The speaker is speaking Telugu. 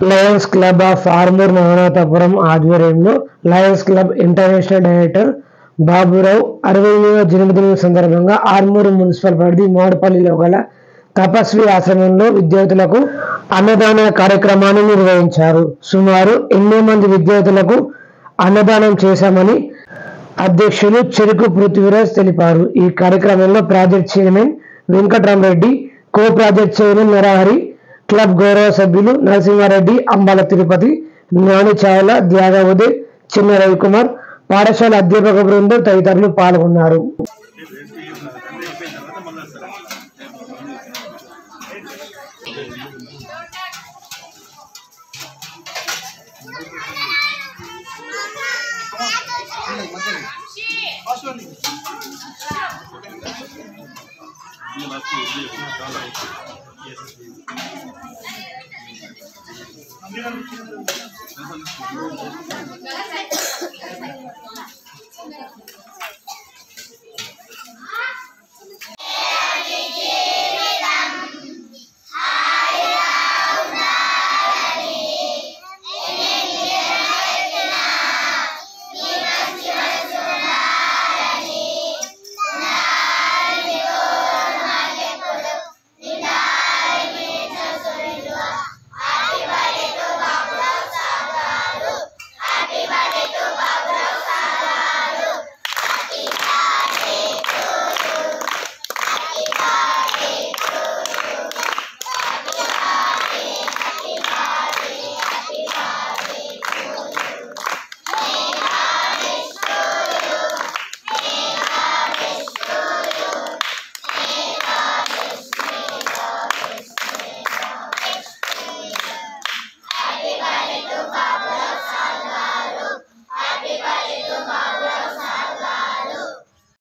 Lions Club of Armoor Naganathapuram ఆధ్వర్యంలో Lions Club International director Baburao 60వ జన్మదినం సందర్భంగా ఆర్మూరు మున్సిపల్ పరిధి మోడపల్లిలో గల తపస్వి ఆశ్రమంలో విద్యార్థులకు అన్నదాన కార్యక్రమాన్ని నిర్వహించారు. సుమారు 8 మంది విద్యార్థులకు అన్నదానం చేశామని అధ్యక్షులు చెరుకు పృథ్వీరాజ్ తెలిపారు. ఈ కార్యక్రమంలో project chairman Venkatramareddy, co project chairman Narahari, club గౌరవ సభ్యులు నరసింహారెడ్డి, అంబాల తిరుపతి, జ్ఞాని చావల, త్యాగ ఉదయ్, చిన్న రవికుమార్, పాఠశాల అధ్యాపక బృందం తదితరులు పాల్గొన్నారు.